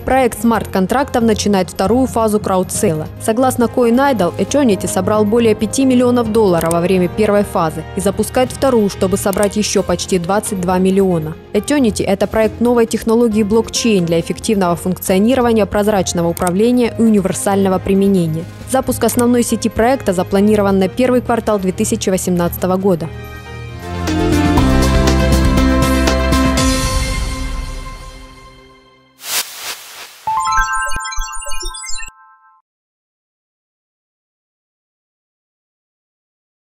Проект смарт-контрактов начинает вторую фазу краудсейла. Согласно CoinIdle, Eternity собрал более $5 миллионов во время первой фазы и запускает вторую, чтобы собрать еще почти 22 миллиона. Eternity – это проект новой технологии блокчейн для эффективного функционирования, прозрачного управления и универсального применения. Запуск основной сети проекта запланирован на первый квартал 2018 года.